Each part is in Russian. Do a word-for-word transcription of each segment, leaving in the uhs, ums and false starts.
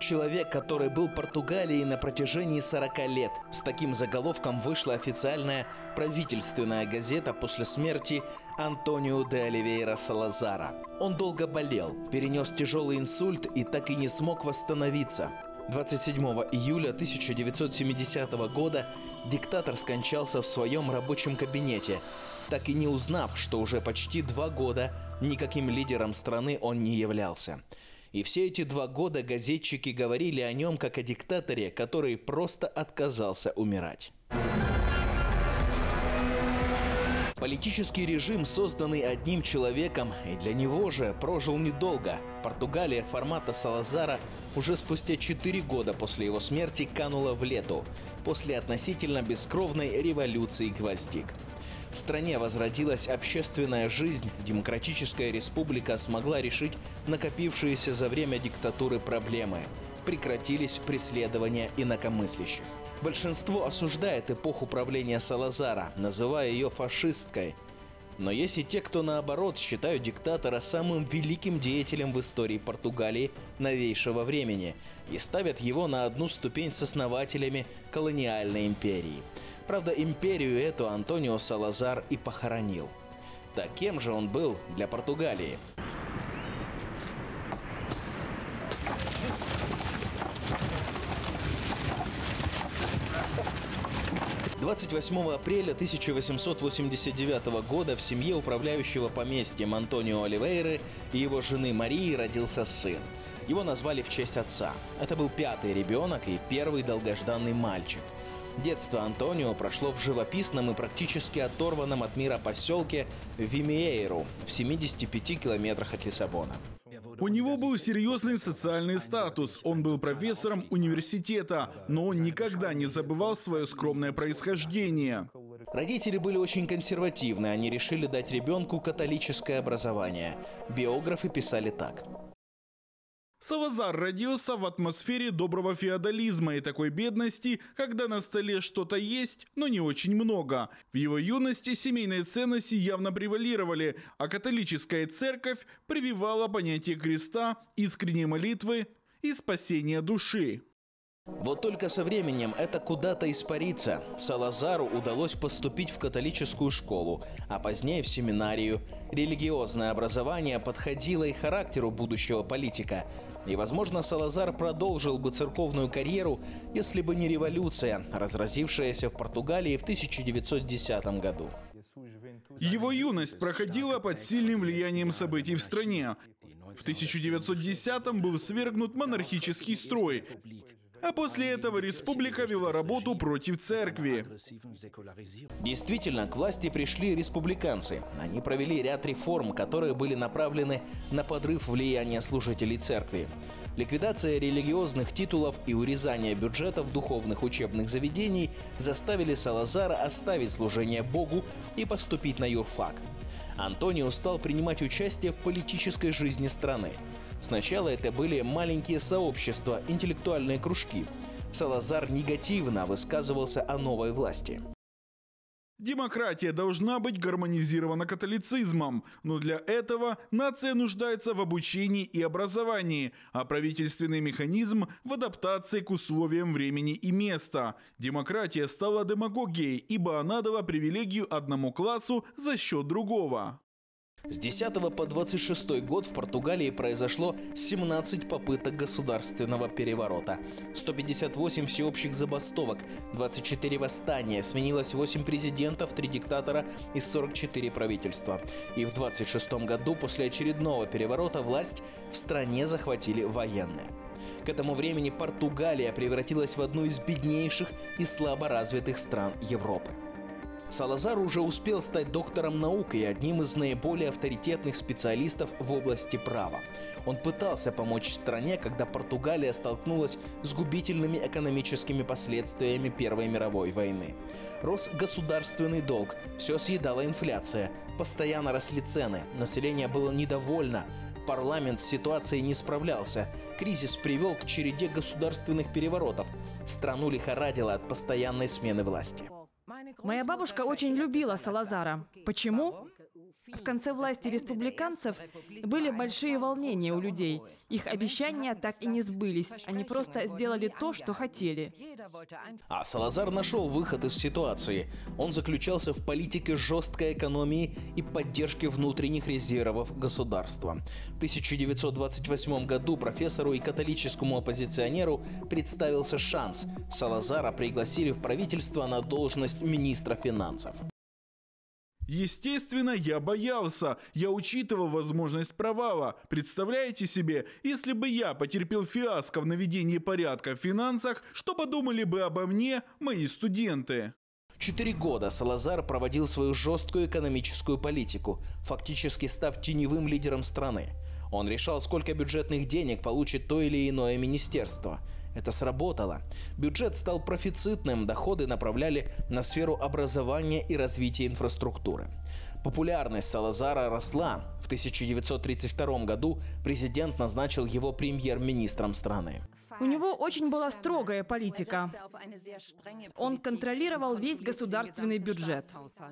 человек, который был Португалией на протяжении сорока лет. С таким заголовком вышла официальная правительственная газета после смерти Антонио де Оливейра Салазара. Он долго болел, перенес тяжелый инсульт и так и не смог восстановиться. двадцать седьмого июля тысяча девятьсот семидесятого года диктатор скончался в своем рабочем кабинете, так и не узнав, что уже почти два года никаким лидером страны он не являлся. И все эти два года газетчики говорили о нем как о диктаторе, который просто отказался умирать. Политический режим, созданный одним человеком, и для него же прожил недолго. Португалия формата Салазара уже спустя четыре года после его смерти канула в лету, после относительно бескровной революции гвоздик. В стране возродилась общественная жизнь, демократическая республика смогла решить накопившиеся за время диктатуры проблемы. Прекратились преследования инакомыслящих. Большинство осуждает эпоху правления Салазара, называя ее фашистской. Но есть и те, кто наоборот считают диктатора самым великим деятелем в истории Португалии новейшего времени и ставят его на одну ступень с основателями колониальной империи. Правда, империю эту Антонио Салазар и похоронил. Так кем же он был для Португалии? двадцать восьмого апреля тысяча восемьсот восемьдесят девятого года в семье управляющего поместьем Антонио Оливейры и его жены Марии родился сын. Его назвали в честь отца. Это был пятый ребенок и первый долгожданный мальчик. Детство Антонио прошло в живописном и практически оторванном от мира поселке Вимиейру в семидесяти пяти километрах от Лиссабона. У него был серьезный социальный статус, он был профессором университета, но он никогда не забывал свое скромное происхождение. Родители были очень консервативны, они решили дать ребенку католическое образование. Биографы писали так. Салазар родился в атмосфере доброго феодализма и такой бедности, когда на столе что-то есть, но не очень много. В его юности семейные ценности явно превалировали, а католическая церковь прививала понятие креста, искренней молитвы и спасения души. Вот только со временем это куда-то испарится. Салазару удалось поступить в католическую школу, а позднее в семинарию. Религиозное образование подходило и характеру будущего политика. И, возможно, Салазар продолжил бы церковную карьеру, если бы не революция, разразившаяся в Португалии в тысяча девятьсот десятом году. Его юность проходила под сильным влиянием событий в стране. В тысяча девятьсот десятом был свергнут монархический строй. А после этого республика вела работу против церкви. Действительно, к власти пришли республиканцы. Они провели ряд реформ, которые были направлены на подрыв влияния служителей церкви. Ликвидация религиозных титулов и урезание бюджетов духовных учебных заведений заставили Салазара оставить служение Богу и поступить на юрфак. Антонио стал принимать участие в политической жизни страны. Сначала это были маленькие сообщества, интеллектуальные кружки. Салазар негативно высказывался о новой власти. Демократия должна быть гармонизирована католицизмом, но для этого нация нуждается в обучении и образовании, а правительственный механизм в адаптации к условиям времени и места. Демократия стала демагогией, ибо она дала привилегию одному классу за счет другого. С десятого по двадцать шестой год в Португалии произошло семнадцать попыток государственного переворота, сто пятьдесят восемь всеобщих забастовок, двадцать четыре восстания, сменилось восемь президентов, три диктатора и сорок четыре правительства. И в двадцать шестом году после очередного переворота власть в стране захватили военные. К этому времени Португалия превратилась в одну из беднейших и слабо развитых стран Европы. Салазар уже успел стать доктором наук и одним из наиболее авторитетных специалистов в области права. Он пытался помочь стране, когда Португалия столкнулась с губительными экономическими последствиями Первой мировой войны. Рос государственный долг, все съедала инфляция, постоянно росли цены, население было недовольно, парламент с ситуацией не справлялся, кризис привел к череде государственных переворотов, страну лихорадило от постоянной смены власти. Моя бабушка очень любила Салазара. Почему? В конце власти республиканцев были большие волнения у людей. Их обещания так и не сбылись. Они просто сделали то, что хотели. А Салазар нашел выход из ситуации. Он заключался в политике жесткой экономии и поддержки внутренних резервов государства. В тысяча девятьсот двадцать восьмом году профессору и католическому оппозиционеру представился шанс. Салазара пригласили в правительство на должность министра финансов. Естественно, я боялся. Я учитывал возможность провала. Представляете себе, если бы я потерпел фиаско в наведении порядка в финансах, что подумали бы обо мне мои студенты? Четыре года Салазар проводил свою жесткую экономическую политику, фактически став теневым лидером страны. Он решал, сколько бюджетных денег получит то или иное министерство. Это сработало. Бюджет стал профицитным, доходы направляли на сферу образования и развития инфраструктуры. Популярность Салазара росла. В тысяча девятьсот тридцать втором году президент назначил его премьер-министром страны. У него очень была строгая политика. Он контролировал весь государственный бюджет.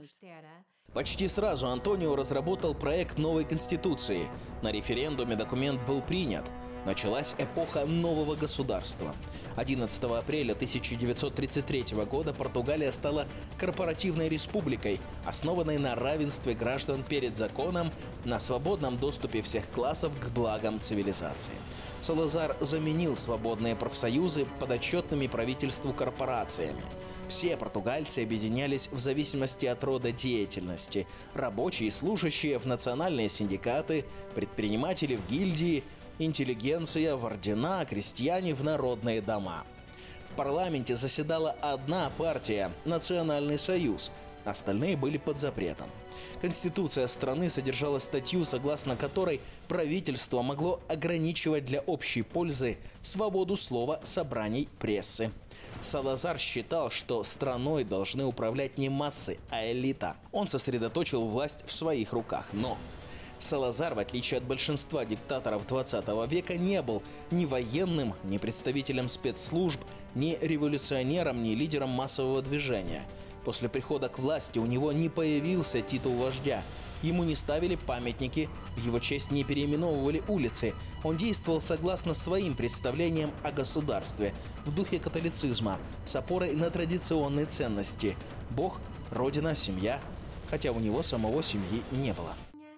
Почти сразу Антонио разработал проект новой конституции. На референдуме документ был принят. Началась эпоха нового государства. одиннадцатого апреля тысяча девятьсот тридцать третьего года Португалия стала корпоративной республикой, основанной на равенстве граждан перед законом, на свободном доступе всех классов к благам цивилизации. Салазар заменил свободные профсоюзы подотчетными правительству корпорациями. Все португальцы объединялись в зависимости от рода деятельности. Рабочие и служащие в национальные синдикаты, предприниматели в гильдии, интеллигенция в ордена, крестьяне в народные дома. В парламенте заседала одна партия – Национальный союз. Остальные были под запретом. Конституция страны содержала статью, согласно которой правительство могло ограничивать для общей пользы свободу слова, собраний, прессы. Салазар считал, что страной должны управлять не массы, а элита. Он сосредоточил власть в своих руках, но Салазар, в отличие от большинства диктаторов двадцатого века, не был ни военным, ни представителем спецслужб, ни революционером, ни лидером массового движения. После прихода к власти у него не появился титул вождя. Ему не ставили памятники, в его честь не переименовывали улицы. Он действовал согласно своим представлениям о государстве, в духе католицизма, с опорой на традиционные ценности – Бог, Родина, семья, хотя у него самого семьи не было.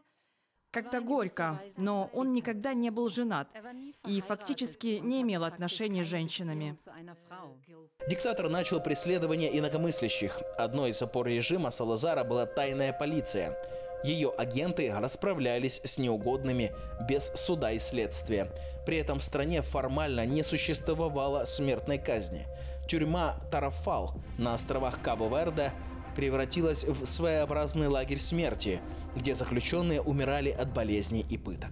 Как-то горько, но он никогда не был женат и фактически не имел отношений с женщинами. Диктатор начал преследование инакомыслящих. Одной из опор режима Салазара была тайная полиция. Ее агенты расправлялись с неугодными без суда и следствия. При этом в стране формально не существовало смертной казни. Тюрьма Тарафал на островах Кабо-Верде превратилась в своеобразный лагерь смерти, где заключенные умирали от болезней и пыток.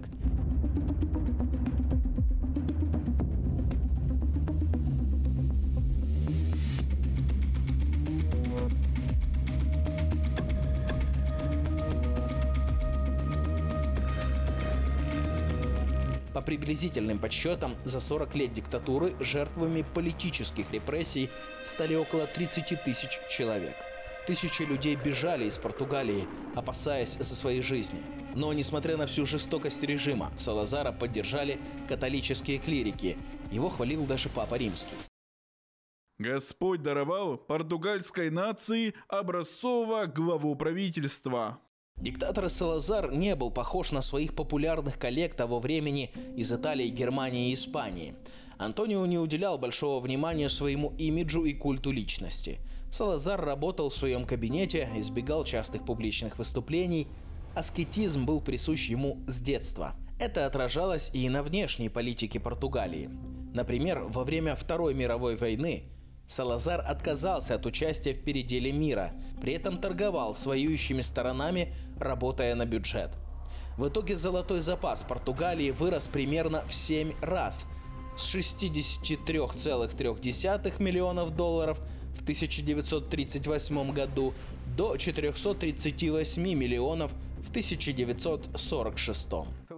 По приблизительным подсчетам, за сорок лет диктатуры жертвами политических репрессий стали около тридцати тысяч человек. Тысячи людей бежали из Португалии, опасаясь за свои жизни. Но, несмотря на всю жестокость режима, Салазара поддержали католические клирики. Его хвалил даже Папа Римский. Господь даровал португальской нации образцового главу правительства. Диктатор Салазар не был похож на своих популярных коллег того времени из Италии, Германии и Испании. Антонио не уделял большого внимания своему имиджу и культу личности. Салазар работал в своем кабинете, избегал частых публичных выступлений. Аскетизм был присущ ему с детства. Это отражалось и на внешней политике Португалии. Например, во время Второй мировой войны Салазар отказался от участия в переделе мира, при этом торговал с воюющими сторонами, работая на бюджет. В итоге золотой запас Португалии вырос примерно в семь раз – с шестидесяти трёх целых трёх десятых миллионов долларов в тысяча девятьсот тридцать восьмом году до четырёхсот тридцати восьми миллионов в тысяча девятьсот сорок шестом.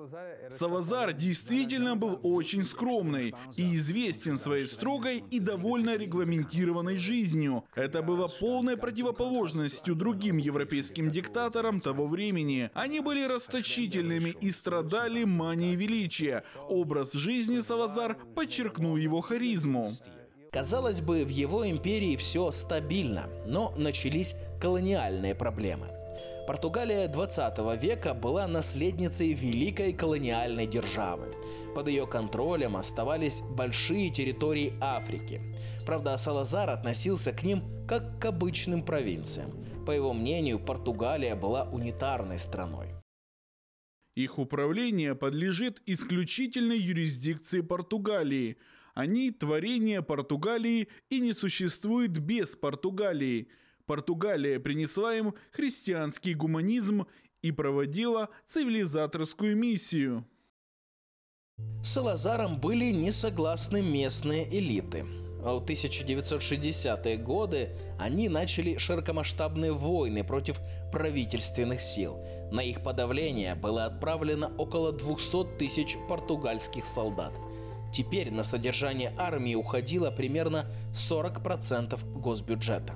Салазар действительно был очень скромный и известен своей строгой и довольно регламентированной жизнью. Это было полной противоположностью другим европейским диктаторам того времени. Они были расточительными и страдали манией величия. Образ жизни Салазар подчеркнул его харизму. Казалось бы, в его империи все стабильно, но начались колониальные проблемы. Португалия двадцатого века была наследницей великой колониальной державы. Под ее контролем оставались большие территории Африки. Правда, Салазар относился к ним как к обычным провинциям. По его мнению, Португалия была унитарной страной. Их управление подлежит исключительной юрисдикции Португалии. Они – творение Португалии и не существует без Португалии. Португалия принесла им христианский гуманизм и проводила цивилизаторскую миссию. С Салазаром были не согласны местные элиты. В тысяча девятьсот шестидесятые годы они начали широкомасштабные войны против правительственных сил. На их подавление было отправлено около двухсот тысяч португальских солдат. Теперь на содержание армии уходило примерно сорок процентов госбюджета.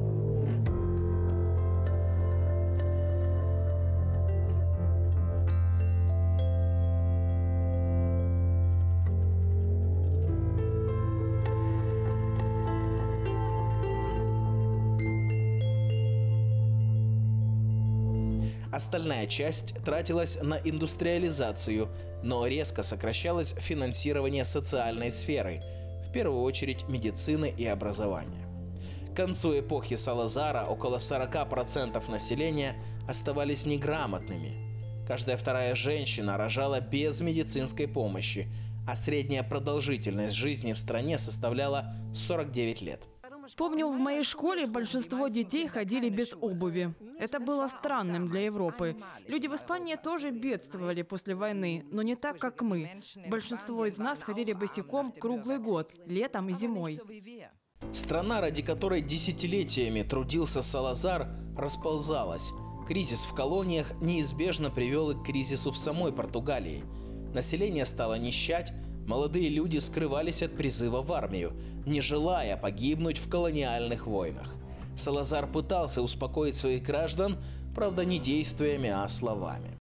Остальная часть тратилась на индустриализацию, но резко сокращалось финансирование социальной сферы, в первую очередь медицины и образования. К концу эпохи Салазара около сорока процентов населения оставались неграмотными. Каждая вторая женщина рожала без медицинской помощи, а средняя продолжительность жизни в стране составляла сорок девять лет. Помню, в моей школе большинство детей ходили без обуви. Это было странным для Европы. Люди в Испании тоже бедствовали после войны, но не так, как мы. Большинство из нас ходили босиком круглый год, летом и зимой. Страна, ради которой десятилетиями трудился Салазар, расползалась. Кризис в колониях неизбежно привел и к кризису в самой Португалии. Население стало нищать, молодые люди скрывались от призыва в армию, не желая погибнуть в колониальных войнах. Салазар пытался успокоить своих граждан, правда, не действиями, а словами.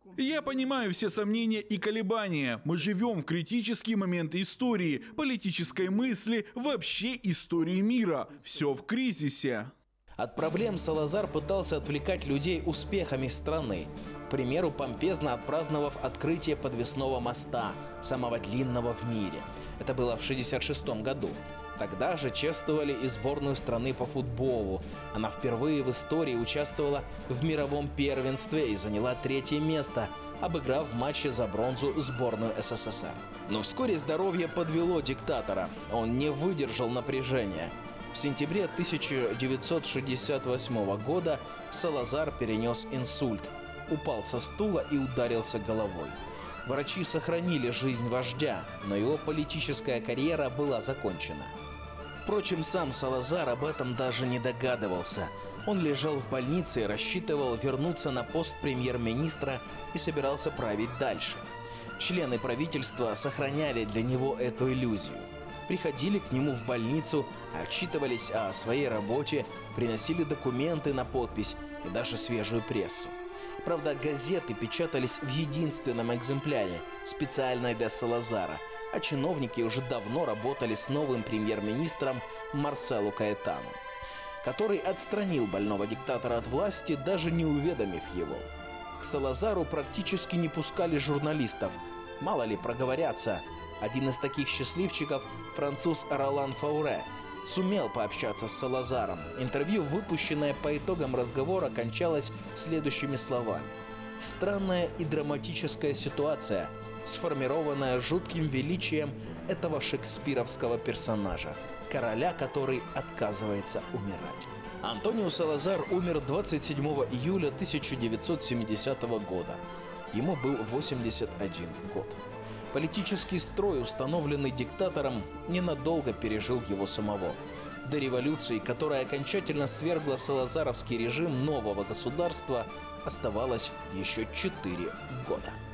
Я понимаю все сомнения и колебания. Мы живем в критические моменты истории, политической мысли, вообще истории мира. Все в кризисе. От проблем Салазар пытался отвлекать людей успехами страны. К примеру, помпезно отпраздновав открытие подвесного моста, самого длинного в мире. Это было в шестьдесят шестом году. Тогда же чествовали и сборную страны по футболу. Она впервые в истории участвовала в мировом первенстве и заняла третье место, обыграв в матче за бронзу сборную СССР. Но вскоре здоровье подвело диктатора. Он не выдержал напряжения. В сентябре тысяча девятьсот шестьдесят восьмого года Салазар перенес инсульт, упал со стула и ударился головой. Врачи сохранили жизнь вождя, но его политическая карьера была закончена. Впрочем, сам Салазар об этом даже не догадывался. Он лежал в больнице и рассчитывал вернуться на пост премьер-министра и собирался править дальше. Члены правительства сохраняли для него эту иллюзию. Приходили к нему в больницу, отчитывались о своей работе, приносили документы на подпись и даже свежую прессу. Правда, газеты печатались в единственном экземпляре, специально для Салазара, а чиновники уже давно работали с новым премьер-министром Марселу Каэтану, который отстранил больного диктатора от власти, даже не уведомив его. К Салазару практически не пускали журналистов, мало ли проговорятся. Один из таких счастливчиков, француз Ролан Фауре, сумел пообщаться с Салазаром. Интервью, выпущенное по итогам разговора, кончалось следующими словами. «Странная и драматическая ситуация, сформированная жутким величием этого шекспировского персонажа, короля, который отказывается умирать». Антонио Салазар умер двадцать седьмого июля тысяча девятьсот семидесятого года. Ему был восемьдесят один год. Политический строй, установленный диктатором, ненадолго пережил его самого. До революции, которая окончательно свергла салазаровский режим нового государства, оставалось еще четыре года.